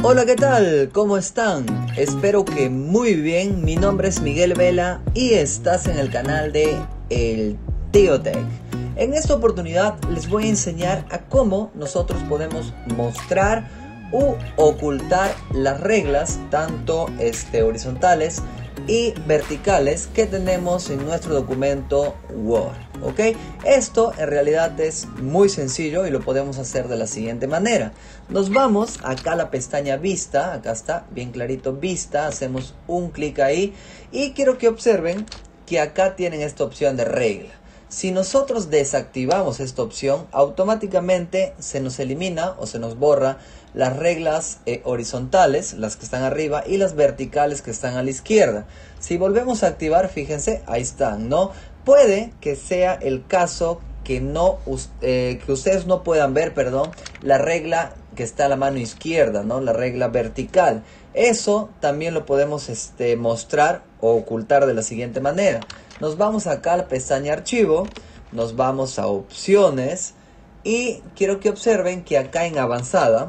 Hola, ¿qué tal? ¿Cómo están? Espero que muy bien. Mi nombre es Miguel Vela y estás en el canal de El Tío Tech. En esta oportunidad les voy a enseñar a cómo nosotros podemos mostrar u ocultar las reglas tanto horizontales y verticales que tenemos en nuestro documento Word. ¿Ok? Esto en realidad es muy sencillo y lo podemos hacer de la siguiente manera. Nos vamos acá a la pestaña Vista, acá está bien clarito Vista, hacemos un clic ahí y quiero que observen que acá tienen esta opción de regla. Si nosotros desactivamos esta opción, automáticamente se nos elimina o se nos borra las reglas horizontales, las que están arriba, y las verticales que están a la izquierda. Si volvemos a activar, fíjense, ahí están, ¿no? Puede que sea el caso que ustedes no puedan ver, la regla que está a la mano izquierda, ¿no? La regla vertical. Eso también lo podemos mostrar o ocultar de la siguiente manera. Nos vamos acá a la pestaña Archivo, nos vamos a Opciones y quiero que observen que acá en Avanzada,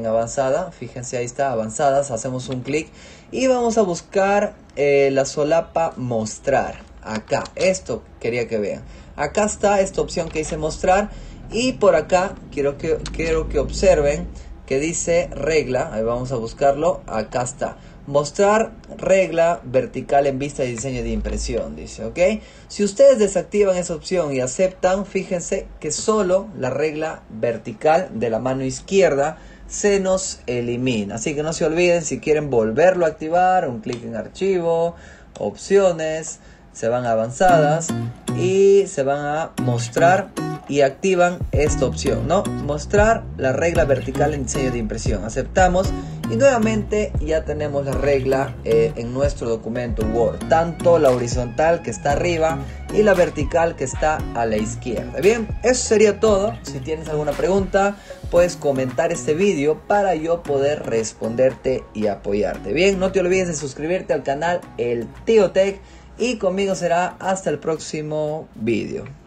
fíjense ahí está, Avanzadas, hacemos un clic y vamos a buscar la solapa Mostrar. Acá, esto quería que vean. Acá está esta opción que dice Mostrar y por acá quiero que observen que dice regla, ahí vamos a buscarlo, acá está. Mostrar regla vertical en vista de diseño de impresión, dice, ¿ok? Si ustedes desactivan esa opción y aceptan, fíjense que solo la regla vertical de la mano izquierda se nos elimina. Así que no se olviden, si quieren volverlo a activar, un clic en Archivo, Opciones, se van a Avanzadas y se van a Mostrar y activan esta opción, ¿no? Mostrar la regla vertical en diseño de impresión. Aceptamos y nuevamente ya tenemos la regla en nuestro documento Word, tanto la horizontal que está arriba y la vertical que está a la izquierda. Bien, eso sería todo. Si tienes alguna pregunta, puedes comentar este vídeo para yo poder responderte y apoyarte. Bien, no te olvides de suscribirte al canal El Tío Tech y conmigo será hasta el próximo vídeo.